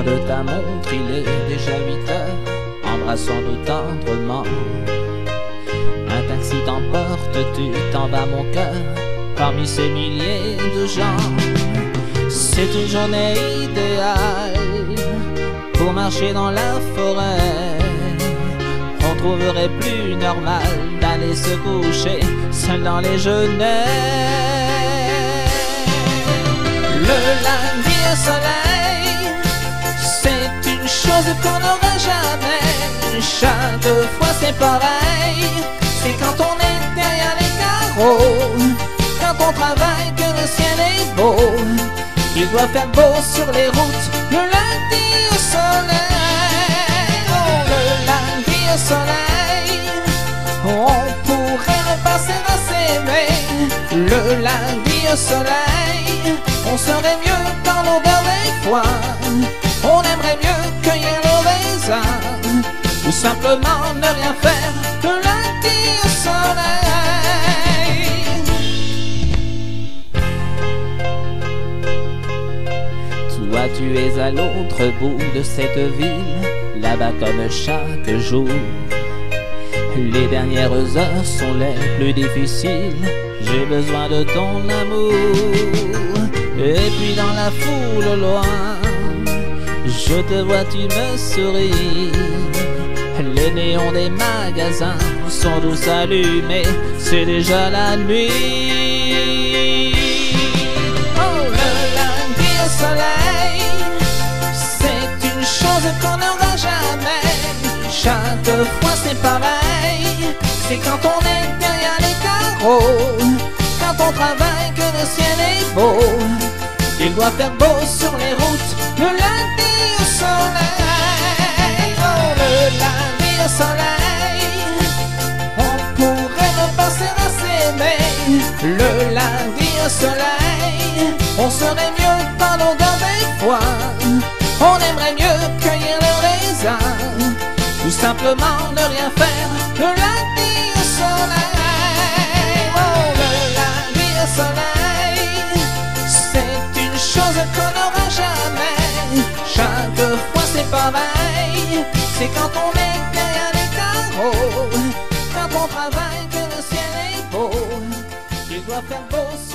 Regarde ta montre, il est déjà 8 heures. Embrassons-nous tendrement. Un taxi t'emporte, tu t'en vas mon cœur, parmi ces milliers de gens. C'est une journée idéale pour marcher dans la forêt. On trouverait plus normal d'aller se coucher seul dans les genêts. Le lundi au soleil, c'est une chose qu'on n'aura jamais. Chaque fois c'est pareil, c'est quand on est derrière les carreaux, quand on travaille que le ciel est beau. Il doit faire beau sur les routes le lundi au soleil. Oh, le lundi au soleil, on pourrait ne pas s'aimer. Le lundi au soleil, on serait mieux dans l'odeur des foins. On aimerait mieux cueillir le raisin, ou simplement ne rien faire le lundi au soleil. Toi tu es à l'autre bout de cette ville, là-bas comme chaque jour. Les dernières heures sont les plus difficiles, j'ai besoin de ton amour. Et puis dans la foule au loin, je te vois, tu me souris. Les néons des magasins sont tous allumés, c'est déjà la nuit. Oh, le lundi au soleil, c'est une chose qu'on n'aura jamais. Chaque fois c'est pareil, c'est quand on est derrière les carreaux, quand on travaille que le ciel est beau. Il doit faire beau sur les routes le lundi au soleil. Oh, le lundi au soleil, on pourrait ne pas s'aimer. Le lundi au soleil, on serait mieux dans l'odeur des foins. On aimerait mieux cueillir le raisin, ou simplement ne rien faire le lundi au soleil. Oh, le lundi au soleil, c'est une chose qu'on n'aura jamais. Chaque fois c'est pareil, c'est quand on est derrière les carreaux, quand on travaille que le ciel est beau. Il doit faire beau.